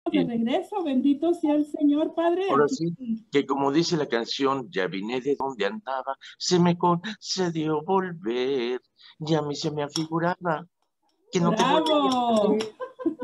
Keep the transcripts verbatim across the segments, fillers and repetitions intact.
de regreso, bendito sea el Señor, Padre. Ahora Aquí. sí, que como dice la canción, ya vine de donde andaba, se me concedió volver, y a mí se me afiguraba que no te volvería a ¡Bravo! ver.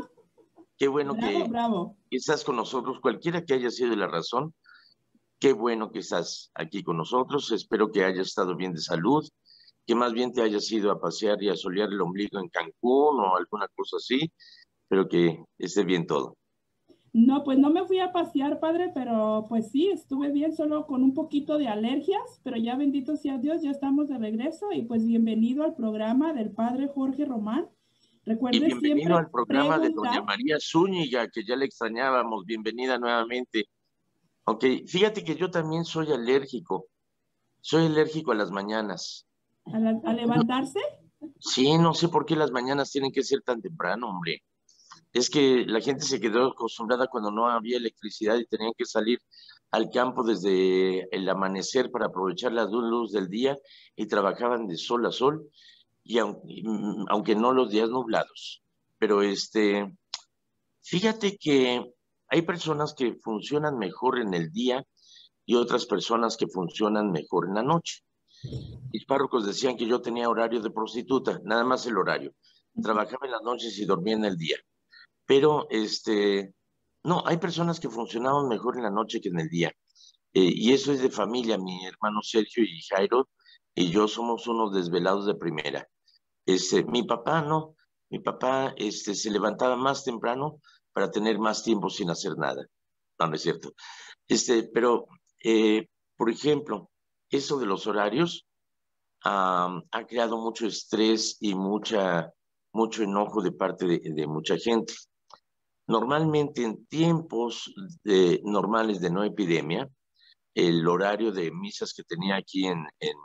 Qué bueno Bravo, que bravo. estás con nosotros, cualquiera que haya sido la razón, qué bueno que estás aquí con nosotros, espero que hayas estado bien de salud, que más bien te hayas ido a pasear y a solear el ombligo en Cancún o alguna cosa así, pero que esté bien todo. No, pues no me fui a pasear, Padre, pero pues sí, estuve bien solo con un poquito de alergias, pero ya bendito sea Dios, ya estamos de regreso y pues bienvenido al programa del Padre Jorge Román. Y Recuerde bienvenido siempre al programa de Doña preguntar. María Zúñiga, que ya le extrañábamos, bienvenida nuevamente. Ok, fíjate que yo también soy alérgico, soy alérgico a las mañanas. A, la- a levantarse. Sí, no sé por qué las mañanas tienen que ser tan temprano, hombre. Es que la gente se quedó acostumbrada cuando no había electricidad y tenían que salir al campo desde el amanecer para aprovechar la luz del día y trabajaban de sol a sol, y aunque, aunque no los días nublados. Pero este, fíjate que hay personas que funcionan mejor en el día y otras personas que funcionan mejor en la noche. Mis párrocos decían que yo tenía horario de prostituta, nada más el horario. Trabajaba en las noches y dormía en el día. Pero, este, no, hay personas que funcionaban mejor en la noche que en el día. Eh, y eso es de familia. Mi hermano Sergio y Jairo y yo somos unos desvelados de primera. Este, mi papá no. Mi papá, este, se levantaba más temprano para tener más tiempo sin hacer nada. No, no es cierto. Este, pero, eh, por ejemplo, eso de los horarios ah, ha creado mucho estrés y mucha, mucho enojo de parte de, de mucha gente. Normalmente en tiempos de- normales de no epidemia, el horario de misas que tenía aquí en, en,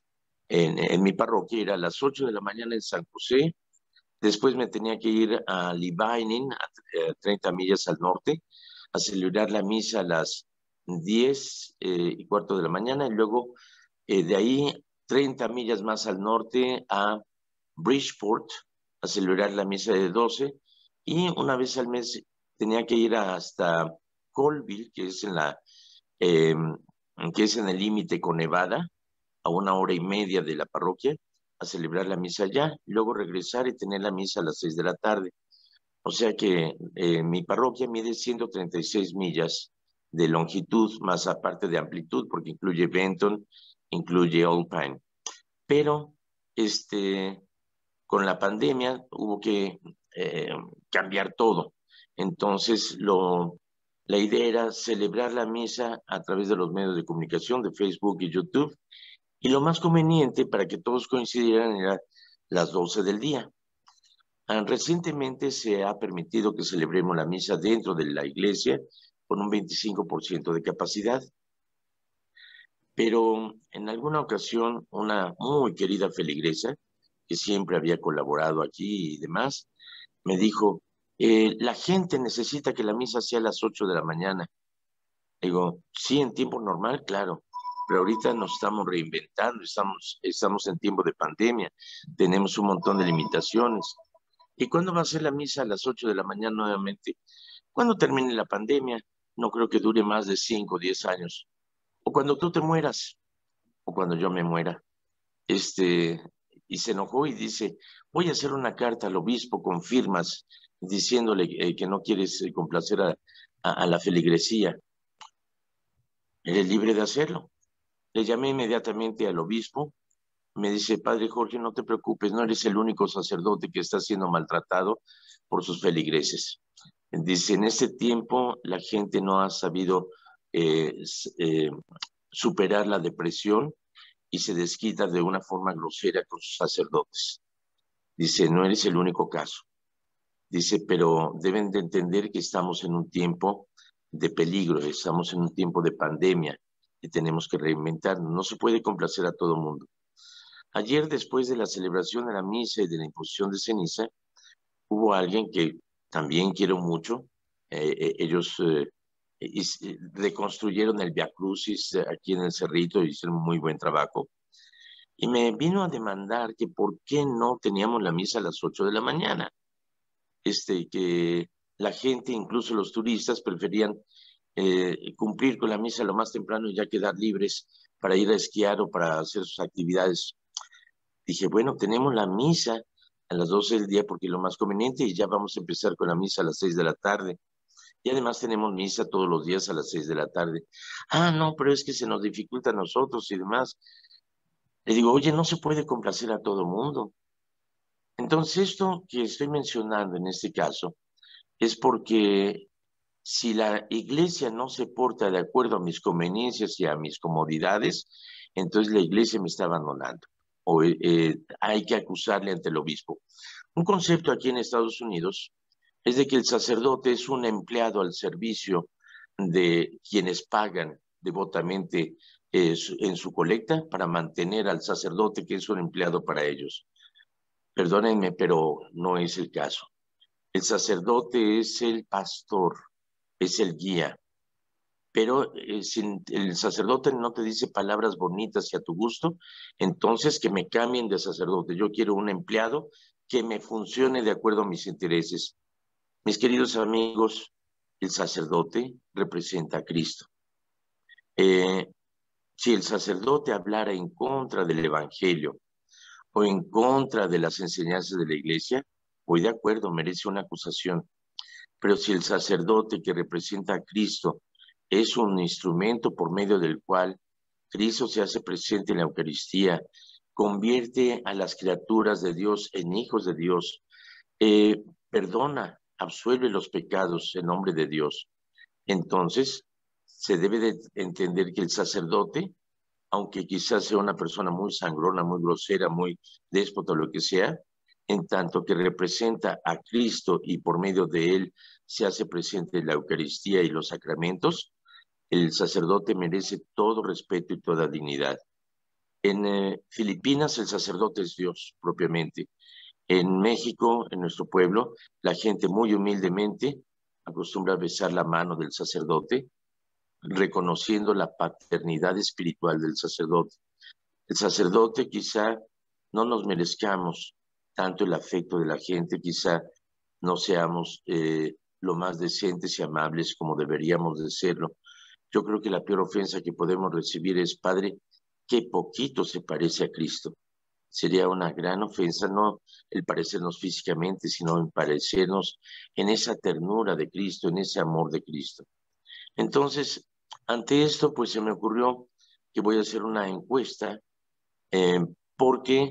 en, en mi parroquia era a las ocho de la mañana en San José, después me tenía que ir a Libainin, a eh, treinta millas al norte, a celebrar la misa a las diez eh, y cuarto de la mañana, y luego eh, de ahí treinta millas más al norte a Bridgeport a celebrar la misa de doce, y una vez al mes tenía que ir hasta Colville, que es en la eh, que es en el límite con Nevada, a una hora y media de la parroquia, a celebrar la misa allá, y luego regresar y tener la misa a las seis de la tarde. O sea que eh, mi parroquia mide ciento treinta y seis millas de longitud, más aparte de amplitud, porque incluye Benton, incluye Old Pine. Pero este, con la pandemia hubo que eh, cambiar todo. Entonces, lo, la idea era celebrar la misa a través de los medios de comunicación, de Facebook y YouTube, y lo más conveniente para que todos coincidieran era las doce del día. Ah, recientemente se ha permitido que celebremos la misa dentro de la iglesia con un veinticinco por ciento de capacidad, pero en alguna ocasión una muy querida feligresa, que siempre había colaborado aquí y demás, me dijo, eh, la gente necesita que la misa sea a las ocho de la mañana. Digo, sí, en tiempo normal, claro, pero ahorita nos estamos reinventando, estamos, estamos en tiempo de pandemia, tenemos un montón de limitaciones. ¿Y cuándo va a ser la misa a las ocho de la mañana nuevamente? Cuando termine la pandemia, no creo que dure más de cinco o diez años. O cuando tú te mueras, o cuando yo me muera. Este, y se enojó y dice, voy a hacer una carta al obispo con firmas diciéndole eh, que no quieres eh, complacer a, a, a la feligresía. Eres libre de hacerlo. Le llamé inmediatamente al obispo. Me dice, Padre Jorge, no te preocupes, no eres el único sacerdote que está siendo maltratado por sus feligreses. Dice, en este tiempo la gente no ha sabido eh, eh, superar la depresión y se desquita de una forma grosera con sus sacerdotes. Dice, no eres el único caso. Dice, pero deben de entender que estamos en un tiempo de peligro, estamos en un tiempo de pandemia y tenemos que reinventarnos. No se puede complacer a todo el mundo. Ayer, después de la celebración de la misa y de la imposición de ceniza, hubo alguien que también quiero mucho. Eh, eh, ellos eh, y, y reconstruyeron el Via Crucis aquí en el Cerrito y hicieron muy buen trabajo. Y me vino a demandar que por qué no teníamos la misa a las ocho de la mañana. Este, que la gente, incluso los turistas, preferían eh, cumplir con la misa lo más temprano y ya quedar libres para ir a esquiar o para hacer sus actividades. Dije, bueno, tenemos la misa a las doce del día porque es lo más conveniente y ya vamos a empezar con la misa a las seis de la tarde. Y además tenemos misa todos los días a las seis de la tarde. Ah, no, pero es que se nos dificulta a nosotros y demás. Le digo, oye, no se puede complacer a todo mundo. Entonces, esto que estoy mencionando en este caso es porque si la iglesia no se porta de acuerdo a mis conveniencias y a mis comodidades, entonces la iglesia me está abandonando. O eh, hay que acusarle ante el obispo. Un concepto aquí en Estados Unidos es de que el sacerdote es un empleado al servicio de quienes pagan devotamente eh, en su colecta para mantener al sacerdote, que es un empleado para ellos. Perdónenme, pero no es el caso. El sacerdote es el pastor, es el guía, pero eh, si el sacerdote no te dice palabras bonitas y a tu gusto, entonces que me cambien de sacerdote. Yo quiero un empleado que me funcione de acuerdo a mis intereses. Mis queridos amigos, el sacerdote representa a Cristo. Eh, si el sacerdote hablara en contra del Evangelio o en contra de las enseñanzas de la iglesia, voy de acuerdo, merece una acusación. Pero si el sacerdote que representa a Cristo es un instrumento por medio del cual Cristo se hace presente en la Eucaristía, convierte a las criaturas de Dios en hijos de Dios, eh, perdona, absuelve los pecados en nombre de Dios. Entonces, se debe de entender que el sacerdote, aunque quizás sea una persona muy sangrona, muy grosera, muy déspota, lo que sea, en tanto que representa a Cristo y por medio de él se hace presente la Eucaristía y los sacramentos, el sacerdote merece todo respeto y toda dignidad. En eh, Filipinas el sacerdote es Dios propiamente. En México, en nuestro pueblo, la gente muy humildemente acostumbra a besar la mano del sacerdote, reconociendo la paternidad espiritual del sacerdote. El sacerdote quizá no nos merezcamos tanto el afecto de la gente, quizá no seamos eh, lo más decentes y amables como deberíamos de serlo. Yo creo que la peor ofensa que podemos recibir es, Padre, qué poquito se parece a Cristo. Sería una gran ofensa no el parecernos físicamente, sino el parecernos en esa ternura de Cristo, en ese amor de Cristo. Entonces, ante esto, pues se me ocurrió que voy a hacer una encuesta eh, porque,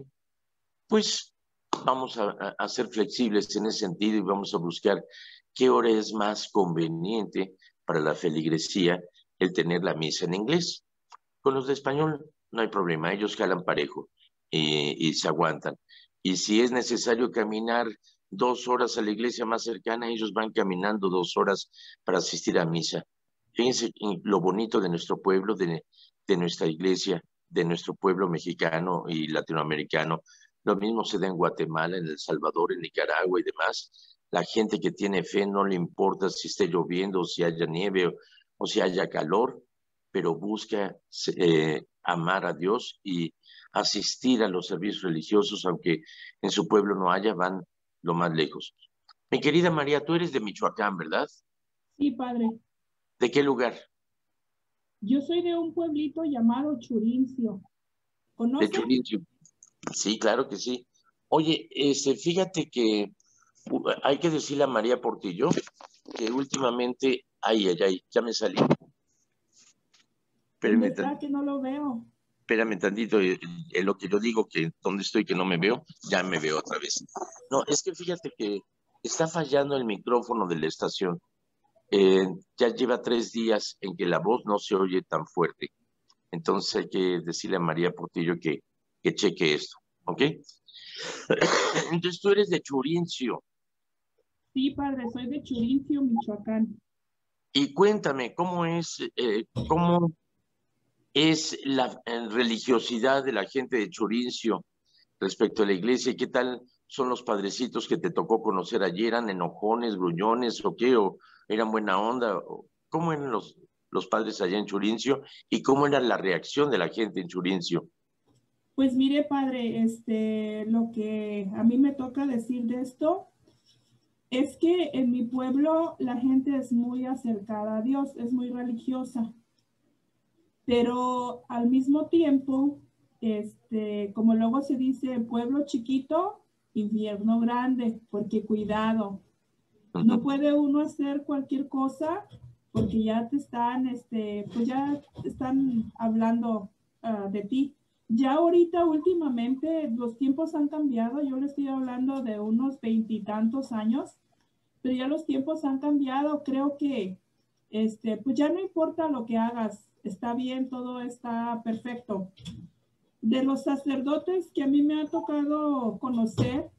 pues, vamos a, a ser flexibles en ese sentido y vamos a buscar qué hora es más conveniente para la feligresía el tener la misa en inglés. Con los de español no hay problema, ellos jalan parejo y, y se aguantan. Y si es necesario caminar dos horas a la iglesia más cercana, ellos van caminando dos horas para asistir a misa. Fíjense lo bonito de nuestro pueblo, de, de nuestra iglesia, de nuestro pueblo mexicano y latinoamericano. Lo mismo se da en Guatemala, en El Salvador, en Nicaragua y demás. La gente que tiene fe no le importa si esté lloviendo, o si haya nieve o, o si haya calor, pero busca eh, amar a Dios y asistir a los servicios religiosos, aunque en su pueblo no haya, van lo más lejos. Mi querida María, tú eres de Michoacán, ¿verdad? Sí, padre. ¿De qué lugar? Yo soy de un pueblito llamado Churincio. ¿Conoce? De Churincio. Sí, claro que sí. Oye, este, fíjate que uh, hay que decirle a María Portillo que últimamente, ay, ay, ay, ya me salí. ¿Dónde está que no lo veo? Espérame tantito, en lo que yo digo que donde estoy que no me veo, ya me veo otra vez. No, es que fíjate que está fallando el micrófono de la estación. Eh, ya lleva tres días en que la voz no se oye tan fuerte. Entonces hay que decirle a María Portillo que, que cheque esto, ¿ok? Entonces tú eres de Churincio. Sí, padre, soy de Churincio, Michoacán. Y cuéntame, ¿cómo es, eh, cómo es la eh, religiosidad de la gente de Churincio respecto a la iglesia? ¿Qué tal son los padrecitos que te tocó conocer ayer? ¿Eran enojones, gruñones o qué? ¿O eran buena onda? ¿Cómo eran los, los padres allá en Churincio? ¿Y cómo era la reacción de la gente en Churincio? Pues mire, padre, este, lo que a mí me toca decir de esto, Es que en mi pueblo la gente es muy acercada a Dios, es muy religiosa, pero al mismo tiempo, este, como luego se dice, pueblo chiquito, infierno grande, porque cuidado, no Ujú. puede uno hacer cualquier cosa porque ya te están, este, pues ya te están hablando uh, de ti. Ya ahorita últimamente los tiempos han cambiado, yo le estoy hablando de unos veintitantos años, pero ya los tiempos han cambiado, creo que este, pues ya no importa lo que hagas, está bien, todo está perfecto. De los sacerdotes que a mí me ha tocado conocer,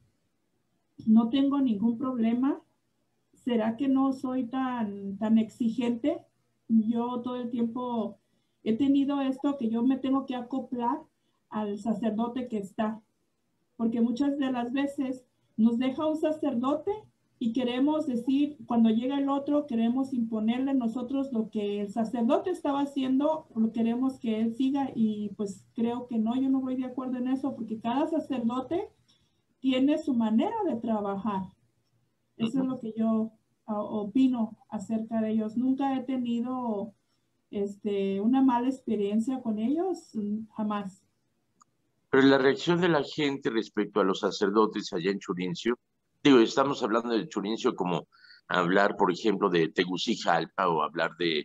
no tengo ningún problema. ¿Será que no soy tan, tan exigente? Yo todo el tiempo he tenido esto que yo me tengo que acoplar al sacerdote que está, porque muchas de las veces nos deja un sacerdote y queremos decir, cuando llega el otro, queremos imponerle nosotros lo que el sacerdote estaba haciendo, lo queremos que él siga y pues creo que no, yo no voy de acuerdo en eso, porque cada sacerdote tiene su manera de trabajar. Eso es Ujú. lo que yo uh, opino acerca de ellos. Nunca he tenido este, una mala experiencia con ellos, jamás. Pero la reacción de la gente respecto a los sacerdotes allá en Churincio, digo, estamos hablando de Churincio como hablar, por ejemplo, de Tegucigalpa o hablar de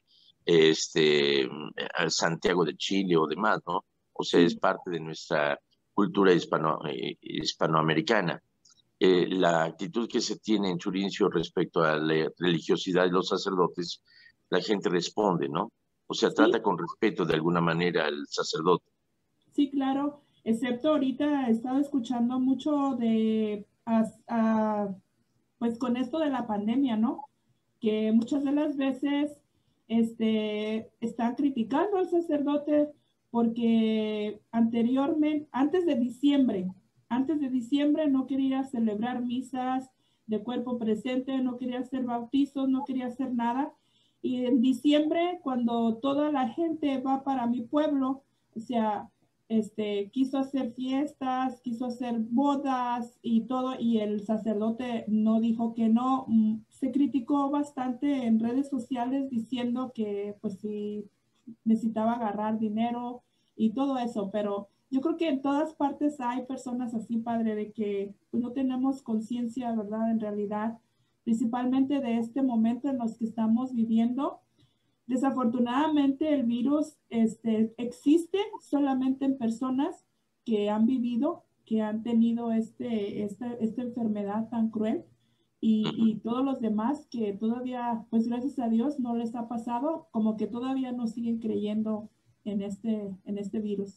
este, Santiago de Chile o demás, ¿no? O sea, es Sí, parte de nuestra cultura hispano, eh, hispanoamericana. Eh, la actitud que se tiene en Churincio respecto a la religiosidad de los sacerdotes, la gente responde, ¿no? O sea, sí, trata con respeto de alguna manera al sacerdote. sí, claro. Excepto ahorita he estado escuchando mucho de, a, a, pues con esto de la pandemia, ¿no? Que muchas de las veces este, están criticando al sacerdote porque anteriormente, antes de diciembre, antes de diciembre no quería celebrar misas de cuerpo presente, no quería hacer bautizos, no quería hacer nada. Y en diciembre, cuando toda la gente va para mi pueblo, o sea, este, quiso hacer fiestas, quiso hacer bodas y todo, y el sacerdote no dijo que no. Se criticó bastante en redes sociales diciendo que pues sí necesitaba agarrar dinero y todo eso, pero yo creo que en todas partes hay personas así, padre, de que pues, no tenemos conciencia, ¿verdad? En realidad, principalmente de este momento en los que estamos viviendo. Desafortunadamente el virus este, existe solamente en personas que han vivido, que han tenido este, esta, esta enfermedad tan cruel y, Ujú. y todos los demás que todavía, pues gracias a Dios, no les ha pasado, como que todavía no siguen creyendo en este, en este virus.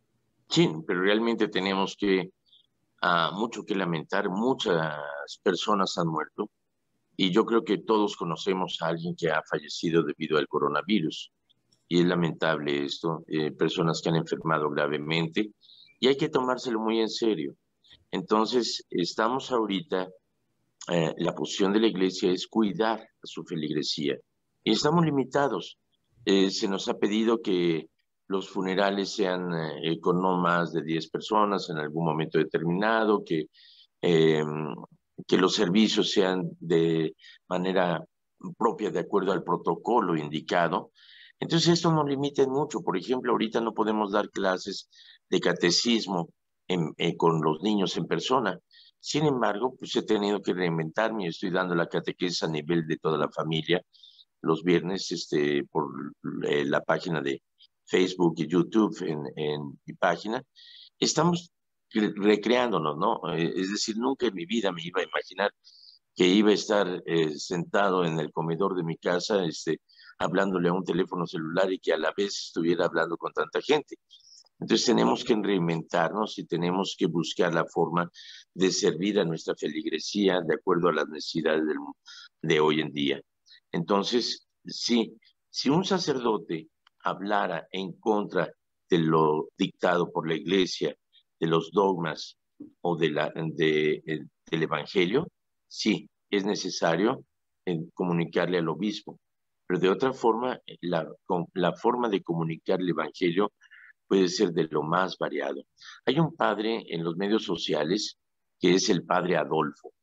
Sí, pero realmente tenemos que, ah, mucho que lamentar, muchas personas han muerto y yo creo que todos conocemos a alguien que ha fallecido debido al coronavirus y es lamentable esto, eh, personas que han enfermado gravemente y hay que tomárselo muy en serio. Entonces, estamos ahorita, eh, la posición de la iglesia es cuidar a su feligresía y estamos limitados. Eh, se nos ha pedido que los funerales sean eh, con no más de diez personas en algún momento determinado, que eh, que los servicios sean de manera propia, de acuerdo al protocolo indicado. Entonces, esto nos limita mucho. Por ejemplo, ahorita no podemos dar clases de catecismo en, eh, con los niños en persona. Sin embargo, pues he tenido que reinventarme y estoy dando la catequesis a nivel de toda la familia los viernes este, por eh, la página de Facebook y YouTube en, en mi página. Estamos recreándonos, ¿no? Eh, es decir, nunca en mi vida me iba a imaginar que iba a estar eh, sentado en el comedor de mi casa, este, hablándole a un teléfono celular y que a la vez estuviera hablando con tanta gente. Entonces tenemos que reinventarnos y tenemos que buscar la forma de servir a nuestra feligresía de acuerdo a las necesidades del, de hoy en día. Entonces, sí, si un sacerdote hablara en contra de lo dictado por la iglesia, de los dogmas o de la, de, de, del evangelio, sí, es necesario eh, comunicarle al obispo. Pero de otra forma, la, la forma de comunicar el evangelio puede ser de lo más variado. Hay un padre en los medios sociales que es el padre Adolfo.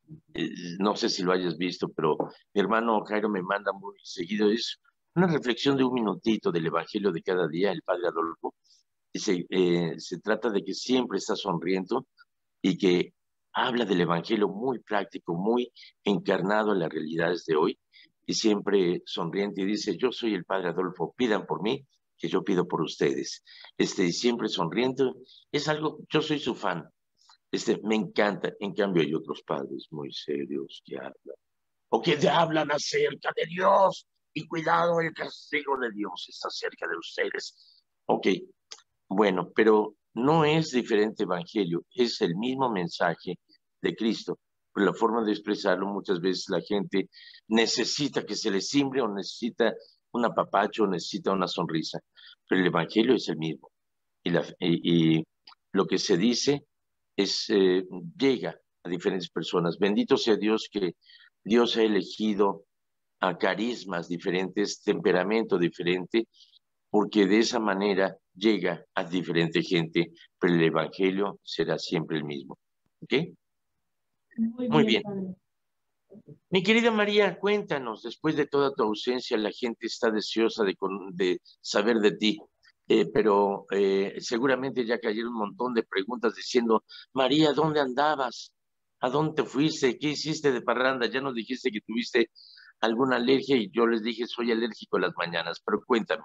eh, no sé si lo hayas visto, pero mi hermano Jairo me manda muy seguido, es una reflexión de un minutito del Evangelio de cada día, el Padre Adolfo. Dice, eh, se trata de que siempre está sonriendo y que habla del Evangelio muy práctico, muy encarnado en las realidades de hoy, y siempre sonriente y dice, yo soy el Padre Adolfo, pidan por mí, que yo pido por ustedes. Este, y siempre sonriente, es algo, yo soy su fan, este, me encanta. En cambio hay otros padres muy serios que hablan, o que te hablan acerca de Dios, y cuidado, el castigo de Dios está cerca de ustedes. Ok, bueno, pero no es diferente evangelio, es el mismo mensaje de Cristo. Pero la forma de expresarlo, muchas veces la gente necesita que se le simbre, o necesita un apapacho, o necesita una sonrisa. Pero el evangelio es el mismo. Y, la, y, y lo que se dice es, eh, llega a diferentes personas. Bendito sea Dios, que Dios ha elegido a carismas diferentes, temperamento diferente, porque de esa manera llega a diferente gente, pero el Evangelio será siempre el mismo. ¿Ok? Muy Muy bien, bien. padre. Mi querida María, cuéntanos, después de toda tu ausencia, la gente está deseosa de, de saber de ti, eh, pero eh, seguramente ya cayeron un montón de preguntas diciendo, María, ¿dónde andabas? ¿A dónde te fuiste? ¿Qué hiciste de parranda? Ya nos dijiste que tuviste alguna alergia y yo les dije, soy alérgico a las mañanas, pero cuéntame.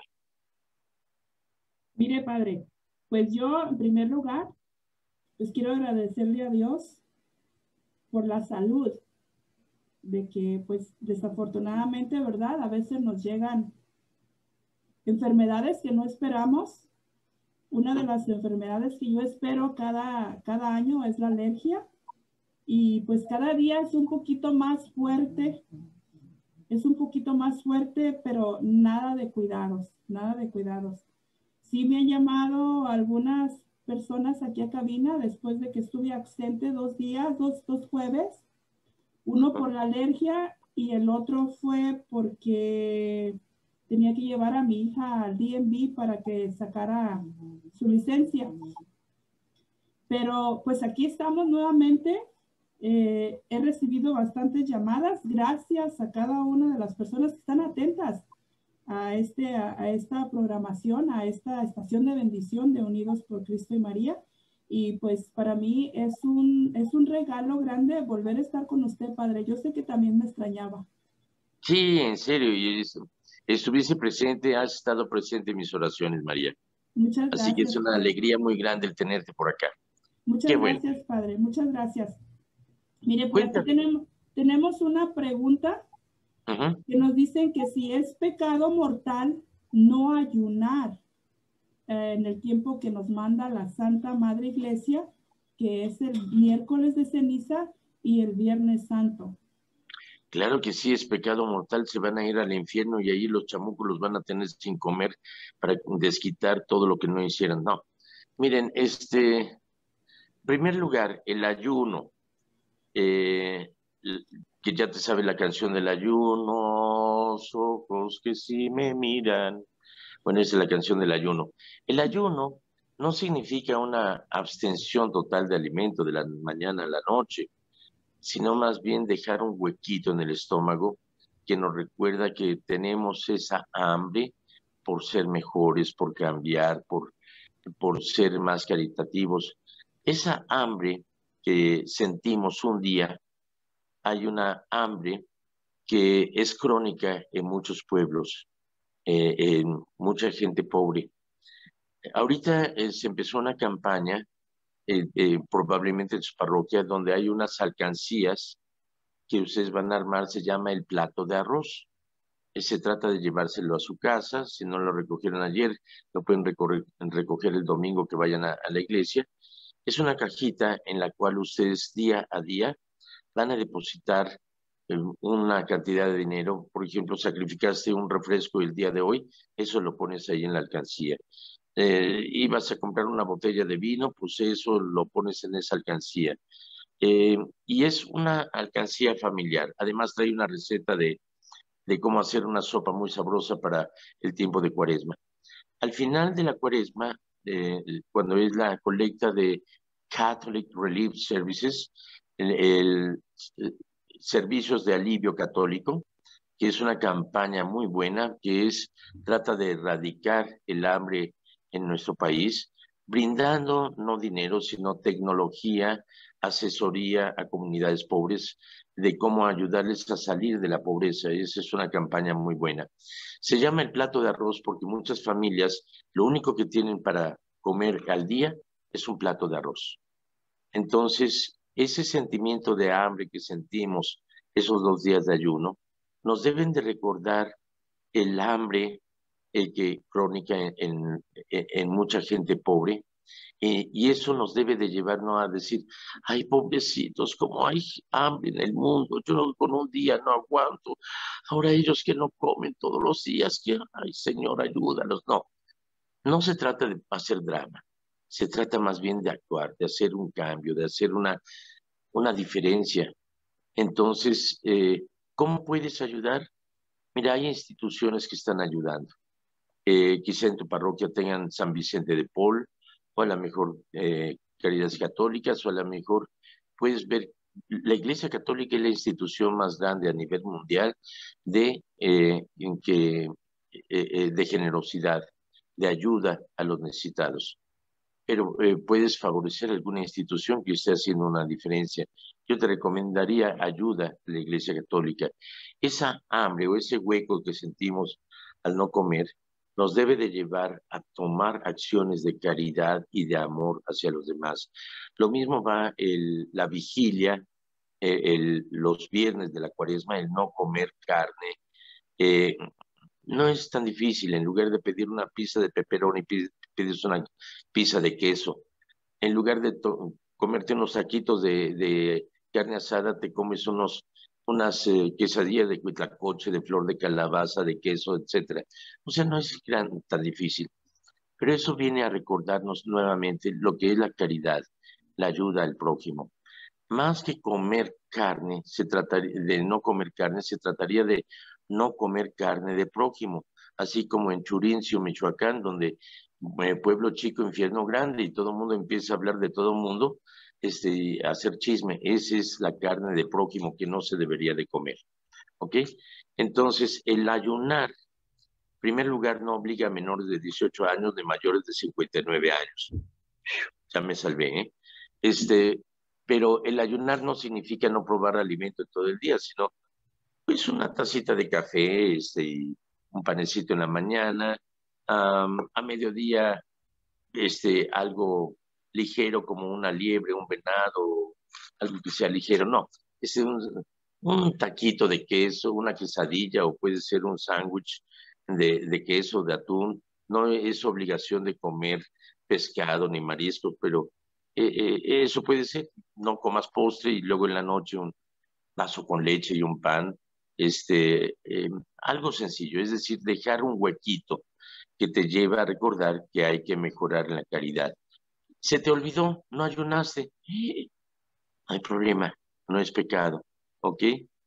Mire, padre, pues yo en primer lugar, pues quiero agradecerle a Dios por la salud, de que pues desafortunadamente, ¿verdad? A veces nos llegan enfermedades que no esperamos. Una de las enfermedades que yo espero cada, cada año es la alergia, y pues cada día es un poquito más fuerte, es un poquito más fuerte, pero nada de cuidados, nada de cuidados. Sí me han llamado algunas personas aquí a cabina después de que estuve ausente dos días, dos, dos jueves, uno por la alergia y el otro fue porque tenía que llevar a mi hija al D M V para que sacara su licencia. Pero pues aquí estamos nuevamente. Eh, he recibido bastantes llamadas. Gracias a cada una de las personas que están atentas a, este, a, a esta programación, a esta estación de bendición de Unidos por Cristo y María. Y pues para mí es un, es un regalo grande volver a estar con usted, padre. Yo sé que también me extrañaba. Sí, en serio, y es- estuviste presente, has estado presente en mis oraciones, María. Muchas Así que es gracias, una padre. alegría muy grande el tenerte por acá. Qué Muchas bueno. gracias, padre. Muchas gracias. Mire, por aquí Cuéntame. tenemos, tenemos una pregunta Ujú. que nos dicen que si es pecado mortal no ayunar eh, en el tiempo que nos manda la Santa Madre Iglesia, que es el miércoles de ceniza y el viernes santo. Claro que sí, es pecado mortal, se van a ir al infierno y ahí los chamucos los van a tener sin comer para desquitar todo lo que no hicieron. No, miren, este, en primer lugar, el ayuno, eh, que ya te sabe la canción del ayuno, ojos que sí me miran. Bueno, esa es la canción del ayuno. El ayuno no significa una abstención total de alimento de la mañana a la noche, sino más bien dejar un huequito en el estómago que nos recuerda que tenemos esa hambre por ser mejores, por cambiar, por, por ser más caritativos. Esa hambre que sentimos un día, hay una hambre que es crónica en muchos pueblos, eh, en mucha gente pobre. Ahorita eh, se empezó una campaña, eh, eh, probablemente en su parroquia, donde hay unas alcancías que ustedes van a armar, se llama el plato de arroz. Eh, Se trata de llevárselo a su casa, si no lo recogieron ayer, lo pueden recorrer, recoger el domingo que vayan a, a la iglesia. Es una cajita en la cual ustedes día a día van a depositar eh, una cantidad de dinero. Por ejemplo, sacrificaste un refresco el día de hoy, eso lo pones ahí en la alcancía. Eh, ibas a comprar una botella de vino, pues eso lo pones en esa alcancía. Eh, y es una alcancía familiar. Además trae una receta de, de cómo hacer una sopa muy sabrosa para el tiempo de Cuaresma. Al final de la Cuaresma, eh, cuando es la colecta de Catholic Relief Services, el, el, el Servicios de Alivio Católico, que es una campaña muy buena, que es, trata de erradicar el hambre en nuestro país, brindando no dinero, sino tecnología, asesoría a comunidades pobres, de cómo ayudarles a salir de la pobreza. Esa es una campaña muy buena. Se llama el plato de arroz porque muchas familias lo único que tienen para comer al día es un plato de arroz. Entonces, ese sentimiento de hambre que sentimos esos dos días de ayuno, nos deben de recordar el hambre eh, que crónica en, en, en mucha gente pobre, eh, y eso nos debe de llevarnos a decir, ay, pobrecitos, como hay hambre en el mundo, yo con un día no aguanto, ahora ellos que no comen todos los días, que, ay, Señor, ayúdalos. No, no se trata de hacer drama, se trata más bien de actuar, de hacer un cambio, de hacer una, una diferencia. Entonces, eh, ¿cómo puedes ayudar? Mira, hay instituciones que están ayudando. Eh, quizá en tu parroquia tengan San Vicente de Paul, o a lo mejor eh, Caridades Católicas, o a lo mejor puedes ver, la Iglesia Católica es la institución más grande a nivel mundial de, eh, en que, eh, eh, de generosidad, de ayuda a los necesitados. Pero eh, puedes favorecer alguna institución que esté haciendo una diferencia. Yo te recomendaría ayuda a la Iglesia Católica. Esa hambre o ese hueco que sentimos al no comer nos debe de llevar a tomar acciones de caridad y de amor hacia los demás. Lo mismo va el, la vigilia, eh, el, los viernes de la cuaresma, el no comer carne. Eh, no es tan difícil. En lugar de pedir una pizza de pepperoni, pides una pizza de queso. En lugar de comerte unos saquitos de, de, carne asada, te comes unos, unas eh, quesadillas de huitlacoche, de flor de calabaza, de queso, etcétera. O sea, no es gran, tan difícil. Pero eso viene a recordarnos nuevamente lo que es la caridad, la ayuda al prójimo. Más que comer carne, se trataría de no comer carne, se trataría de no comer carne de prójimo, así como en Churincio, Michoacán, donde eh, pueblo chico, infierno grande, y todo el mundo empieza a hablar de todo el mundo, este, a hacer chisme. Esa es la carne de prójimo que no se debería de comer, ¿ok? Entonces, el ayunar, en primer lugar, no obliga a menores de dieciocho años, de mayores de cincuenta y nueve años. Ya me salvé, ¿eh? Este, pero el ayunar no significa no probar alimento todo el día, sino pues una tacita de café, este, y un panecito en la mañana, um, a mediodía, este, algo ligero como una liebre, un venado, algo que sea ligero, no, es un, un taquito de queso, una quesadilla, o puede ser un sándwich de, de queso, de atún. No es obligación de comer pescado ni mariscos, pero eh, eh, eso puede ser. No comas postre y luego en la noche un vaso con leche y un pan, este, eh, algo sencillo, es decir, dejar un huequito que te lleva a recordar que hay que mejorar en la caridad. ¿Se te olvidó? ¿No ayunaste? Eh, no hay problema, no es pecado, ¿ok?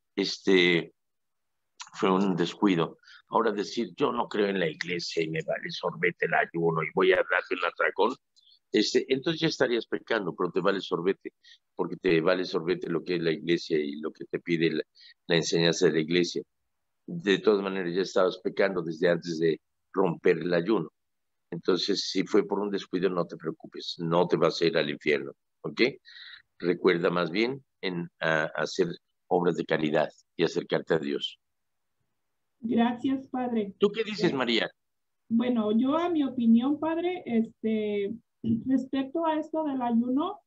Este, fue un descuido. Ahora decir, yo no creo en la iglesia y me vale sorbete el ayuno y voy a darte un atracón, este, entonces ya estarías pecando, pero te vale sorbete, porque te vale sorbete lo que es la iglesia y lo que te pide la, la enseñanza de la iglesia. De todas maneras, ya estabas pecando desde antes de romper el ayuno. Entonces, si fue por un descuido, no te preocupes, no te vas a ir al infierno, ¿ok? Recuerda más bien en uh, hacer obras de caridad y acercarte a Dios. Gracias, Padre. ¿Tú qué dices, María? Bueno, yo a mi opinión, Padre, este, respecto a esto del ayuno,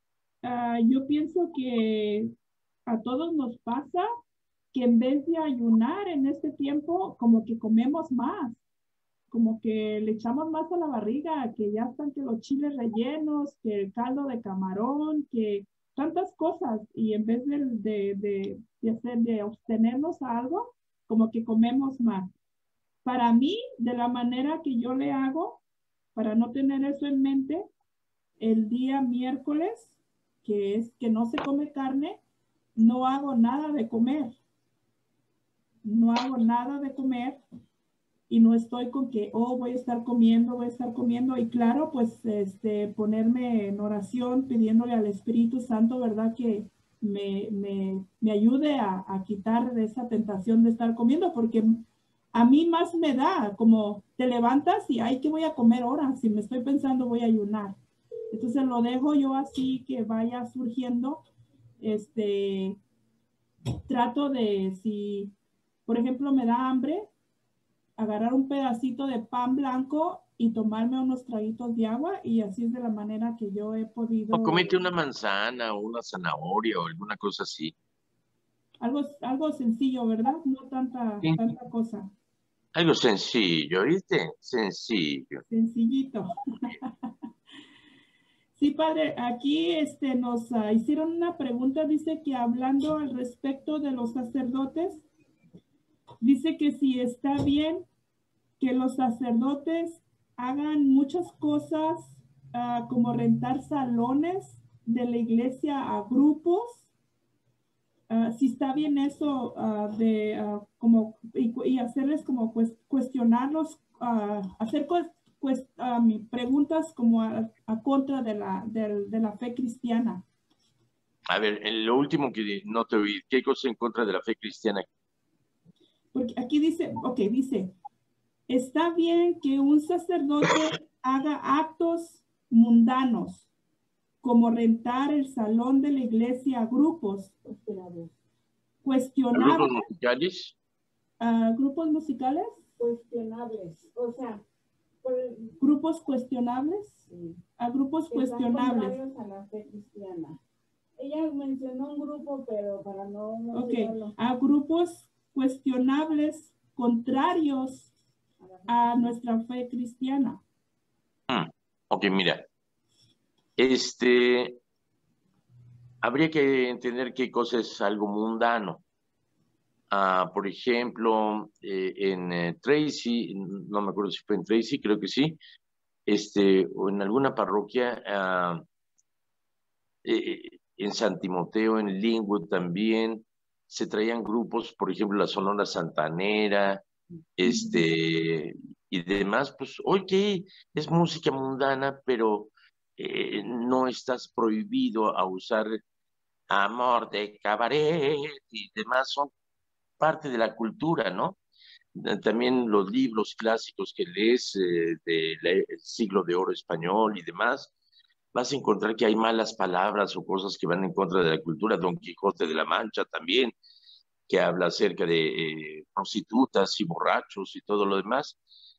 uh, yo pienso que a todos nos pasa que en vez de ayunar en este tiempo, como que comemos más, como que le echamos más a la barriga, que ya están que los chiles rellenos, que el caldo de camarón, que tantas cosas, y en vez de, de, de, de hacer, de abstenernos a algo, como que comemos más. Para mí, de la manera que yo le hago, para no tener eso en mente, el día miércoles, que es que no se come carne, no hago nada de comer. No hago nada de comer y no estoy con que, oh, voy a estar comiendo, voy a estar comiendo. Y claro, pues este, ponerme en oración, pidiéndole al Espíritu Santo, ¿verdad? Que, me, me, me ayude a, a quitar esa tentación de estar comiendo, porque a mí más me da, como te levantas y ay, ¿qué voy a comer ahora? Si me estoy pensando voy a ayunar. Entonces lo dejo yo así que vaya surgiendo. Este, trato de, si por ejemplo me da hambre, agarrar un pedacito de pan blanco y tomarme unos traguitos de agua, y así es de la manera que yo he podido. O comete una manzana o una zanahoria o alguna cosa así. Algo, algo sencillo, ¿verdad? No tanta, Sí. tanta cosa. Algo sencillo, ¿viste? Sencillo. Sencillito. Sí, padre, aquí este, nos uh, hicieron una pregunta, dice que hablando al respecto de los sacerdotes, dice que si está bien que los sacerdotes hagan muchas cosas uh, como rentar salones de la iglesia a grupos. Uh, si está bien eso uh, de uh, como y, y hacerles como pues, cuestionarlos, uh, hacer pues, pues, um, preguntas como a, a contra de la, de, de la fe cristiana. A ver, en lo último que no te oí, ¿qué cosa en contra de la fe cristiana? Porque aquí dice, ok, dice, está bien que un sacerdote haga actos mundanos, como rentar el salón de la iglesia a grupos cuestionables. ¿Grupos musicales? Uh, ¿Grupos musicales? Cuestionables, o sea, por, grupos cuestionables, sí, a grupos cuestionables. A la fe cristiana. Ella mencionó un grupo, pero para no Ok, a grupos cuestionables contrarios a nuestra fe cristiana. Hmm. Ok, mira, este, habría que entender qué cosa es algo mundano. Uh, por ejemplo, eh, en eh, Tracy, no me acuerdo si fue en Tracy, creo que sí, este, o en alguna parroquia, uh, eh, en San Timoteo, en Linwood también, se traían grupos, por ejemplo, la Sonora Santanera, este, y demás, pues, oye, es música mundana, pero eh, no estás prohibido a usar amor de cabaret y demás, son parte de la cultura, ¿no? También los libros clásicos que lees eh, del siglo de oro español y demás, vas a encontrar que hay malas palabras o cosas que van en contra de la cultura. Don Quijote de la Mancha también, que habla acerca de eh, prostitutas y borrachos y todo lo demás.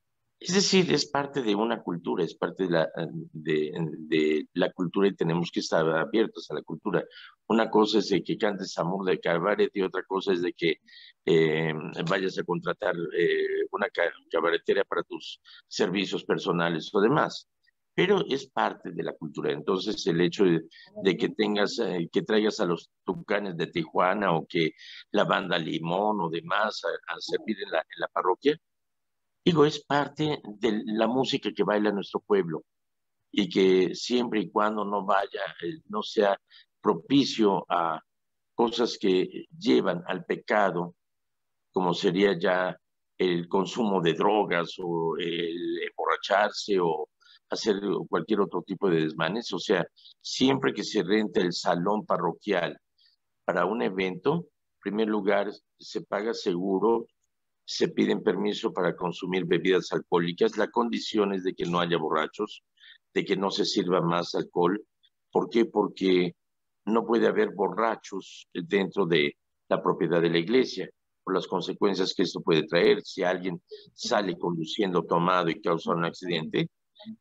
Es decir, es parte de una cultura, es parte de la, de, de la cultura y tenemos que estar abiertos a la cultura. Una cosa es de que cantes amor de cabaret y otra cosa es de que eh, vayas a contratar eh, una cabaretera para tus servicios personales o demás. Pero es parte de la cultura. Entonces, el hecho de, de que tengas, eh, que traigas a los Tucanes de Tijuana o que la banda Limón o demás a, a servir en la, en la parroquia, digo, es parte de la música que baila nuestro pueblo y que siempre y cuando no vaya, eh, no sea propicio a cosas que llevan al pecado, como sería ya el consumo de drogas o el emborracharse o hacer cualquier otro tipo de desmanes. O sea, siempre que se renta el salón parroquial para un evento, en primer lugar, se paga seguro, se piden permiso para consumir bebidas alcohólicas. La condición es de que no haya borrachos, de que no se sirva más alcohol. ¿Por qué? Porque no puede haber borrachos dentro de la propiedad de la iglesia, por las consecuencias que esto puede traer. Si alguien sale conduciendo tomado y causa un accidente,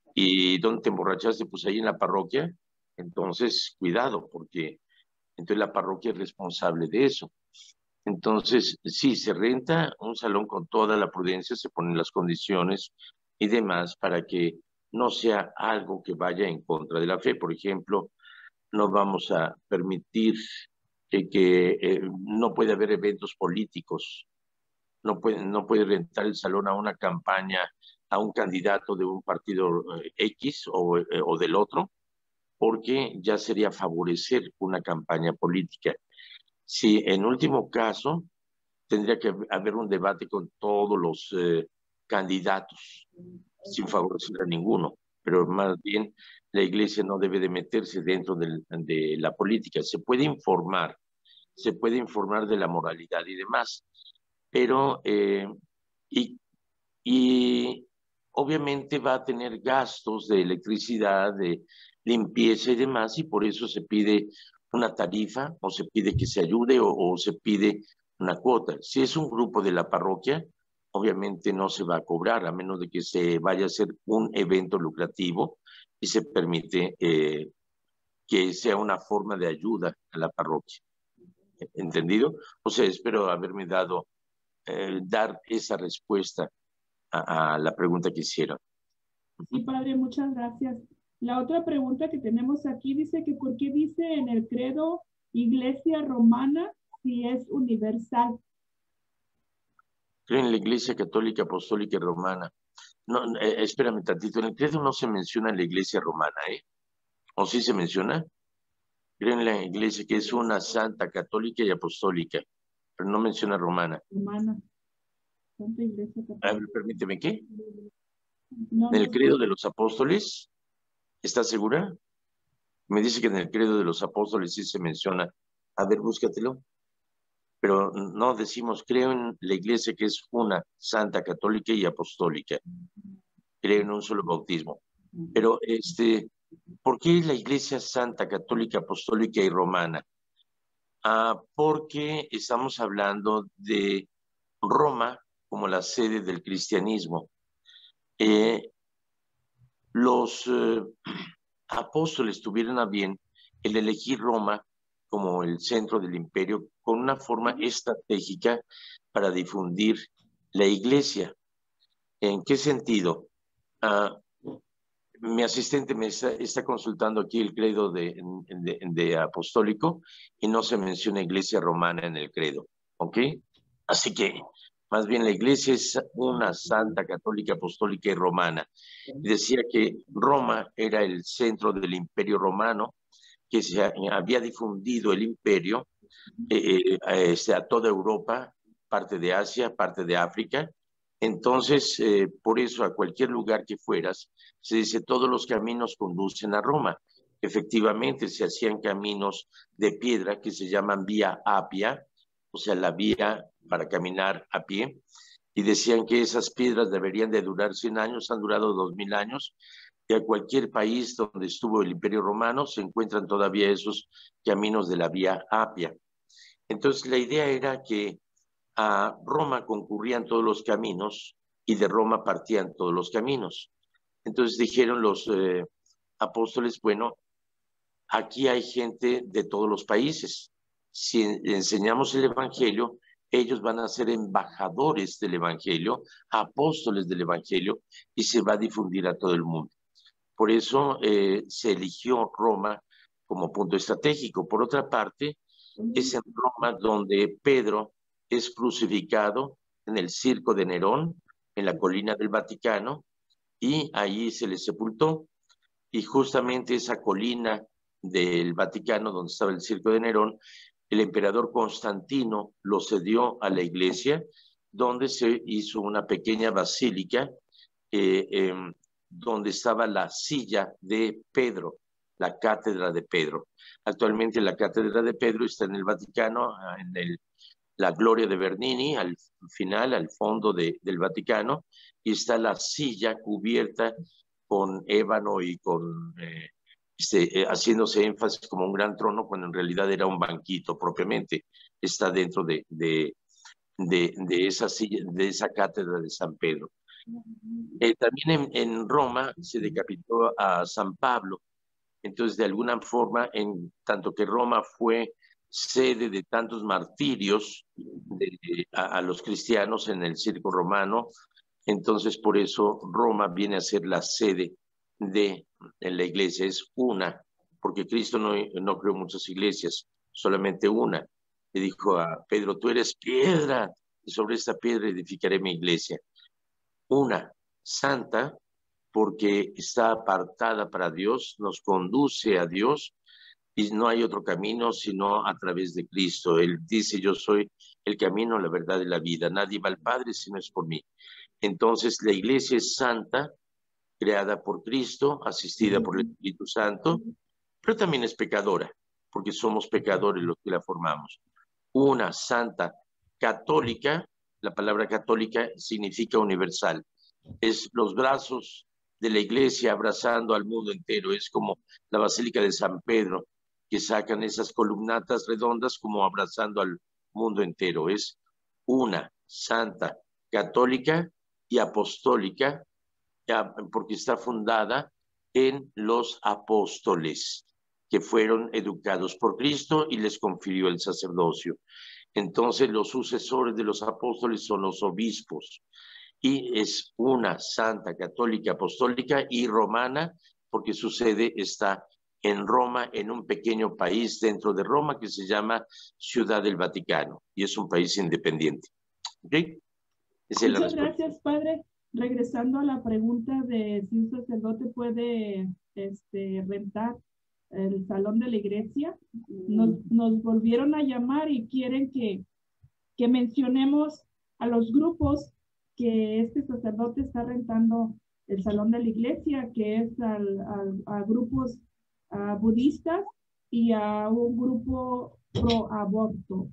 ¿y dónde te emborrachaste? Pues ahí en la parroquia. Entonces, cuidado, porque entonces la parroquia es responsable de eso. Entonces, sí, se renta un salón con toda la prudencia, se ponen las condiciones y demás para que no sea algo que vaya en contra de la fe. Por ejemplo, no vamos a permitir que, que eh, no puede haber eventos políticos, no puede, no puede rentar el salón a una campaña, a un candidato de un partido eh, X o, eh, o del otro, porque ya sería favorecer una campaña política. Si en último caso tendría que haber un debate con todos los eh, candidatos, sin favorecer a ninguno. pero más bien la iglesia no debe de meterse dentro del, de la política. Se puede informar, se puede informar de la moralidad y demás, pero eh, y, y obviamente va a tener gastos de electricidad, de limpieza y demás, y por eso se pide una tarifa, o se pide que se ayude, o, o se pide una cuota. Si es un grupo de la parroquia, obviamente no se va a cobrar, a menos de que se vaya a hacer un evento lucrativo y se permite eh, que sea una forma de ayuda a la parroquia. ¿Entendido? O sea, espero haberme dado, eh, dar esa respuesta a, a la pregunta que hicieron. Sí, padre, muchas gracias. La otra pregunta que tenemos aquí dice que ¿por qué dice en el credo Iglesia Romana si es universal? Creo en la Iglesia Católica, Apostólica y Romana. No, eh, espérame tantito, en el credo no se menciona la Iglesia Romana, ¿eh? ¿O sí se menciona? Creo en la Iglesia que es una santa, católica y apostólica, pero no menciona romana. Romana. Santa Iglesia Católica. A ver, permíteme, ¿qué? No, ¿En el no, credo de los apóstoles? ¿Estás segura? Me dice que en el credo de los apóstoles sí se menciona. A ver, búscatelo. Pero no decimos, creo en la iglesia que es una, santa, católica y apostólica. Creo en un solo bautismo. Pero, este, ¿por qué la iglesia santa, católica, apostólica y romana? Ah, porque estamos hablando de Roma como la sede del cristianismo. Eh, los eh, apóstoles tuvieron a bien el elegir Roma como el centro del imperio con una forma estratégica para difundir la iglesia. ¿En qué sentido? Uh, mi asistente me está, está consultando aquí el credo de, de, de apostólico y no se menciona iglesia romana en el credo, ¿ok? Así que más bien la iglesia es una santa, católica, apostólica y romana. Decía que Roma era el centro del imperio romano, que se había difundido el imperio eh, eh, a toda Europa, parte de Asia, parte de África. Entonces, eh, por eso a cualquier lugar que fueras, se dice todos los caminos conducen a Roma. Efectivamente, se hacían caminos de piedra que se llaman vía apia, o sea, la vía para caminar a pie, y decían que esas piedras deberían de durar cien años, han durado dos mil años, y a cualquier país donde estuvo el Imperio Romano se encuentran todavía esos caminos de la vía apia. Entonces, la idea era que a Roma concurrían todos los caminos y de Roma partían todos los caminos. Entonces dijeron los eh, apóstoles, bueno, aquí hay gente de todos los países. Si enseñamos el Evangelio, ellos van a ser embajadores del Evangelio, apóstoles del Evangelio, y se va a difundir a todo el mundo. Por eso eh, se eligió Roma como punto estratégico. Por otra parte, es en Roma donde Pedro es crucificado en el circo de Nerón, en la colina del Vaticano, y allí se le sepultó. Y justamente esa colina del Vaticano, donde estaba el circo de Nerón, el emperador Constantino lo cedió a la iglesia, donde se hizo una pequeña basílica, eh, eh, donde estaba la silla de Pedro, la cátedra de Pedro. Actualmente la cátedra de Pedro está en el Vaticano, en el, la Gloria de Bernini, al final, al fondo de, del Vaticano, y está la silla cubierta con ébano y con eh, este, eh, haciéndose énfasis como un gran trono, cuando en realidad era un banquito propiamente. Está dentro de, de, de, de esa silla, de esa cátedra de San Pedro. Eh, también en, en Roma se decapitó a San Pablo. Entonces, de alguna forma, en tanto que Roma fue sede de tantos martirios de, de, a, a los cristianos en el circo romano, entonces por eso Roma viene a ser la sede de, de la iglesia, es una, porque Cristo no, no creó muchas iglesias, solamente una. Le dijo a Pedro, tú eres piedra, y sobre esta piedra edificaré mi iglesia. Una, santa, porque está apartada para Dios, nos conduce a Dios y no hay otro camino sino a través de Cristo. Él dice, yo soy el camino, la verdad y la vida. Nadie va al Padre si no es por mí. Entonces la iglesia es santa creada por Cristo, asistida por el Espíritu Santo, pero también es pecadora, porque somos pecadores los que la formamos. Una santa católica, la palabra católica significa universal, es los brazos de la iglesia abrazando al mundo entero, es como la Basílica de San Pedro, que sacan esas columnatas redondas como abrazando al mundo entero. Es una santa católica y apostólica, porque está fundada en los apóstoles, que fueron educados por Cristo y les confirió el sacerdocio. Entonces los sucesores de los apóstoles son los obispos, y es una santa católica apostólica y romana, porque su sede está en Roma, en un pequeño país dentro de Roma que se llama Ciudad del Vaticano, y es un país independiente. ¿Okay? Esa es la Muchas respuesta. gracias, padre. Regresando a la pregunta de si un sacerdote puede este, rentar el salón de la iglesia, nos, nos volvieron a llamar y quieren que, que mencionemos a los grupos que este sacerdote está rentando el salón de la iglesia, que es al, al, a grupos a budistas y a un grupo pro aborto.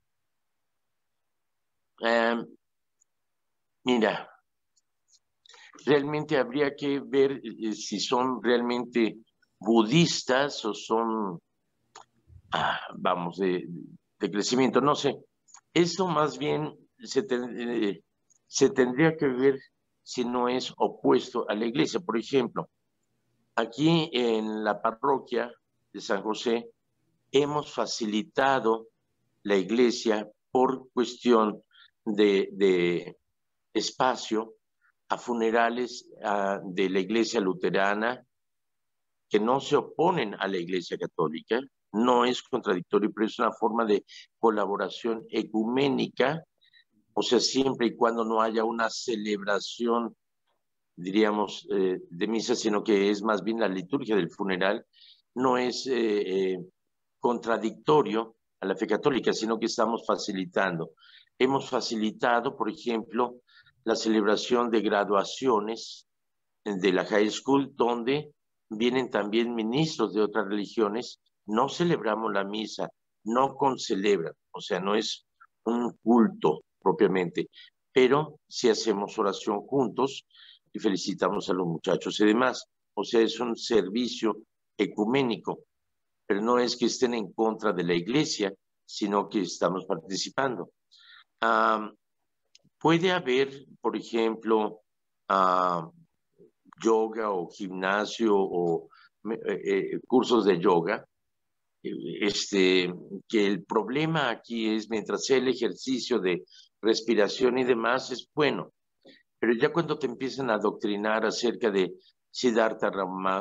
Um, mira, realmente habría que ver eh, si son realmente budistas o son, ah, vamos, de, de crecimiento, no sé. Eso más bien se, ten, eh, se tendría que ver si no es opuesto a la iglesia. Por ejemplo, aquí en la parroquia de San José hemos facilitado la iglesia por cuestión de, de espacio a funerales a, de la iglesia luterana que no se oponen a la iglesia católica. No es contradictorio, pero es una forma de colaboración ecuménica, o sea, siempre y cuando no haya una celebración, diríamos, eh, de misa, sino que es más bien la liturgia del funeral, no es eh, eh, contradictorio a la fe católica, sino que estamos facilitando. Hemos facilitado, por ejemplo, la celebración de graduaciones de la high school, donde vienen también ministros de otras religiones. No celebramos la misa, no concelebran, o sea, no es un culto propiamente, pero sí hacemos oración juntos y felicitamos a los muchachos y demás. O sea, es un servicio ecuménico, pero no es que estén en contra de la iglesia, sino que estamos participando. Um, puede haber, por ejemplo, uh, yoga o gimnasio o eh, eh, cursos de yoga, este, que el problema aquí es, mientras sea el ejercicio de respiración y demás, es bueno, pero ya cuando te empiezan a adoctrinar acerca de Siddhartha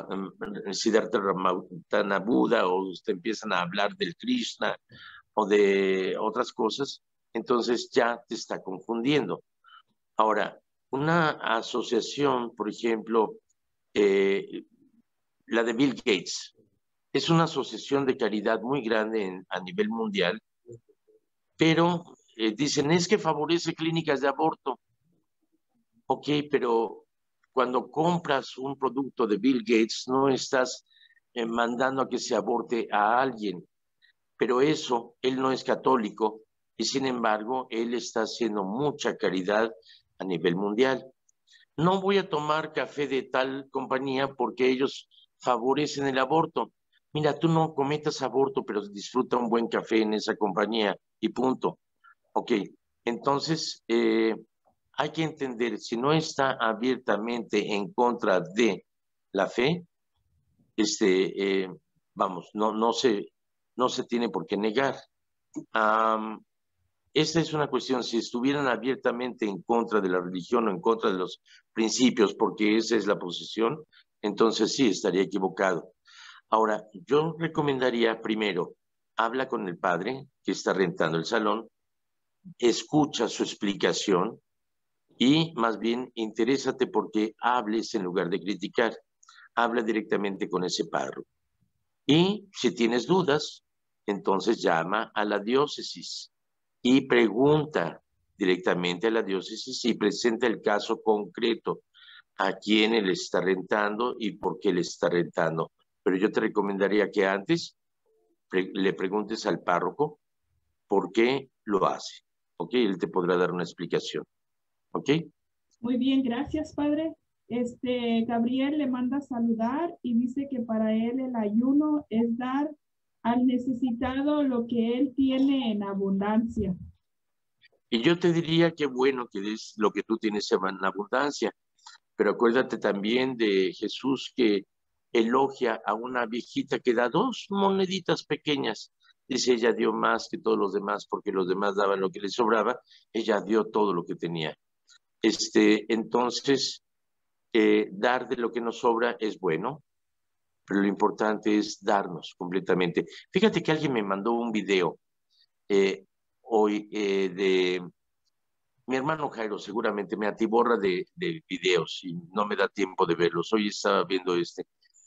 Gautama Buda, o te empiezan a hablar del Krishna o de otras cosas, entonces ya te está confundiendo. Ahora, una asociación, por ejemplo, eh, la de Bill Gates, es una asociación de caridad muy grande en, a nivel mundial, pero eh, dicen, es que favorece clínicas de aborto. Ok, pero cuando compras un producto de Bill Gates, no estás eh, mandando a que se aborte a alguien, pero eso, él no es católico y sin embargo, él está haciendo mucha caridad a nivel mundial. No voy a tomar café de tal compañía porque ellos favorecen el aborto. Mira, tú no cometas aborto, pero disfruta un buen café en esa compañía y punto. Ok, entonces eh, hay que entender, si no está abiertamente en contra de la fe, este, eh, vamos, no, no, se, no se tiene por qué negar. Um, Esta es una cuestión, si estuvieran abiertamente en contra de la religión o en contra de los principios, porque esa es la posición, entonces sí, estaría equivocado. Ahora, yo recomendaría primero, habla con el padre que está rentando el salón, escucha su explicación y más bien interésate porque hables en lugar de criticar. Habla directamente con ese párroco. Y si tienes dudas, entonces llama a la diócesis y pregunta directamente a la diócesis y presenta el caso concreto. a quién él está rentando y por qué le está rentando. Pero yo te recomendaría que antes pre le preguntes al párroco por qué lo hace, ¿ok? Él te podrá dar una explicación, ¿ok? Muy bien, gracias, padre. Este, Gabriel le manda saludar y dice que para él el ayuno es dar al necesitado lo que él tiene en abundancia. Y yo te diría que bueno que es lo que tú tienes en abundancia, pero acuérdate también de Jesús que elogia a una viejita que da dos moneditas pequeñas. Dice, ella dio más que todos los demás porque los demás daban lo que les sobraba, ella dio todo lo que tenía. Este, entonces, eh, dar de lo que nos sobra es bueno, pero lo importante es darnos completamente. Fíjate que alguien me mandó un video eh, hoy eh, de mi hermano Jairo, seguramente me atiborra de, de videos y no me da tiempo de verlos. Hoy estaba viendo este,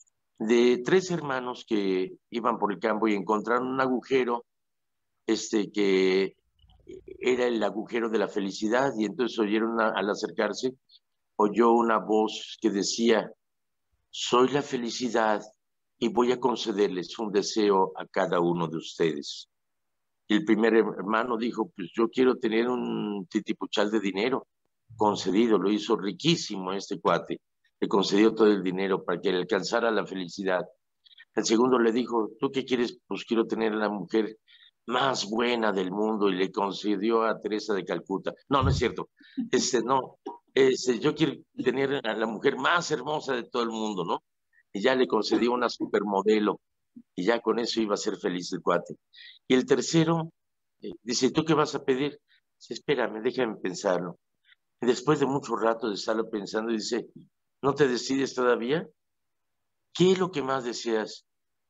de tres hermanos que iban por el campo y encontraron un agujero este, que era el agujero de la felicidad y entonces oyeron una, al acercarse, oyó una voz que decía, soy la felicidad y voy a concederles un deseo a cada uno de ustedes. Y el primer hermano dijo, pues yo quiero tener un titipuchal de dinero. Concedido, lo hizo riquísimo este cuate. Le concedió todo el dinero para que le alcanzara la felicidad. El segundo le dijo, ¿tú qué quieres? Pues quiero tener la mujer más buena del mundo y le concedió a Teresa de Calcuta. No, no es cierto. Este, no, este, yo quiero tener a la mujer más hermosa de todo el mundo, ¿no? Y ya le concedió una supermodelo y ya con eso iba a ser feliz el cuate. Y el tercero eh, dice, ¿tú qué vas a pedir? Dice, espérame, déjame pensarlo. Y después de mucho rato de estarlo pensando, dice, ¿no te decides todavía? ¿Qué es lo que más deseas?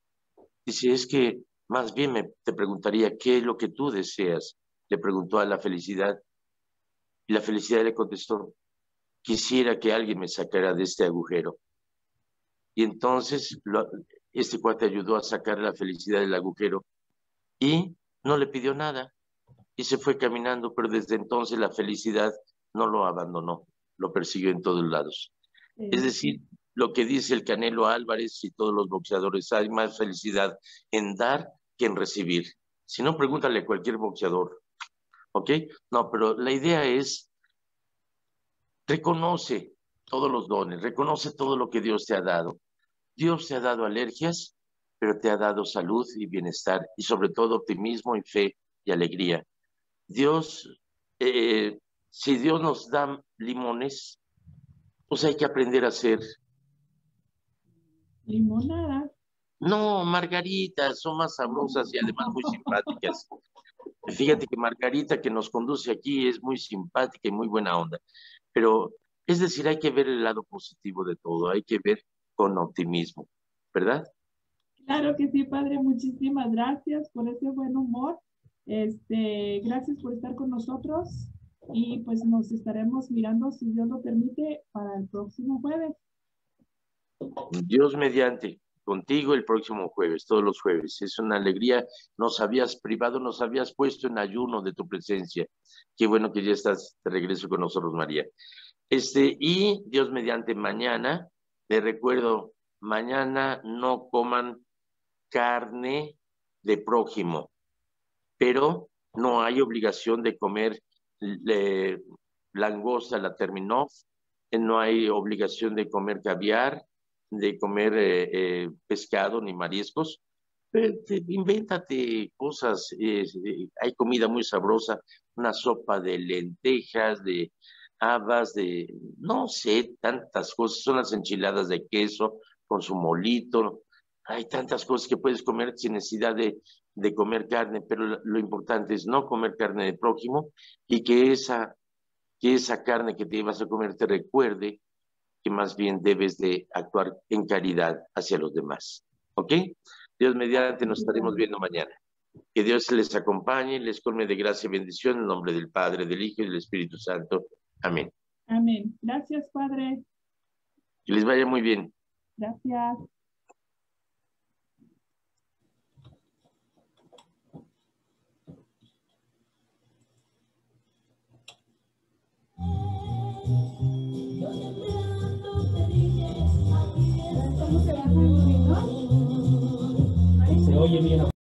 Dice, es que más bien me, te preguntaría, ¿qué es lo que tú deseas? Le preguntó a la felicidad. Y la felicidad le contestó, quisiera que alguien me sacara de este agujero. Y entonces lo, este cuate ayudó a sacar la felicidad del agujero y no le pidió nada y se fue caminando, pero desde entonces la felicidad no lo abandonó, lo persiguió en todos lados. Sí. Es decir, lo que dice el Canelo Álvarez y todos los boxeadores, hay más felicidad en dar que en recibir. Si no, pregúntale a cualquier boxeador, ¿ok? No, pero la idea es, reconoce todos los dones, reconoce todo lo que Dios te ha dado. Dios te ha dado alergias, pero te ha dado salud y bienestar y sobre todo optimismo y fe y alegría. Dios, eh, si Dios nos da limones, pues hay que aprender a hacer. Limonada. No, margaritas, son más sabrosas y además muy simpáticas. Fíjate que Margarita que nos conduce aquí es muy simpática y muy buena onda. Pero, es decir, hay que ver el lado positivo de todo, hay que ver con optimismo, ¿verdad? Claro que sí, padre. Muchísimas gracias por ese buen humor. Este, gracias por estar con nosotros y pues nos estaremos mirando, si Dios lo permite, para el próximo jueves. Dios mediante, contigo el próximo jueves, todos los jueves. Es una alegría, nos habías privado, nos habías puesto en ayuno de tu presencia. Qué bueno que ya estás de regreso con nosotros, María. Este, y Dios mediante mañana, les recuerdo, mañana no coman carne de prójimo, pero no hay obligación de comer le, langosta, la terminoff, no hay obligación de comer caviar, de comer eh, eh, pescado ni mariscos. Eh, te, invéntate cosas, eh, eh, hay comida muy sabrosa, una sopa de lentejas, de habas, de no sé, tantas cosas, son las enchiladas de queso con su molito, hay tantas cosas que puedes comer sin necesidad de, de comer carne, pero lo, lo importante es no comer carne de prójimo y que esa, que esa carne que te ibas a comer te recuerde que más bien debes de actuar en caridad hacia los demás. ¿Ok? Dios mediante, nos estaremos viendo mañana. Que Dios les acompañe, les colme de gracia y bendición en el nombre del Padre, del Hijo y del Espíritu Santo. Amén. Amén. Gracias, padre. Que les vaya muy bien. Gracias. Yo te planto bien